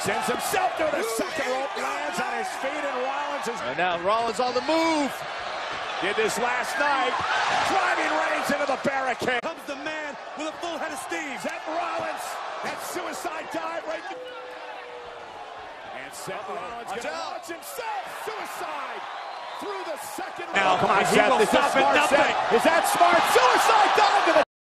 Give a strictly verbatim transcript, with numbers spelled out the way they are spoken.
Sends himself to the second rope, lands on his feet, and Rollins is... And now Rollins on the move. Did this last night. Driving Reigns into the barricade. Comes the man with a full head of steam. Seth Rollins. That suicide dive right there. And Seth uh -oh. Rollins going to launch himself. Suicide through the second rope. Now, come on, Seth, is that smart, Seth? Is that smart? Suicide dive to the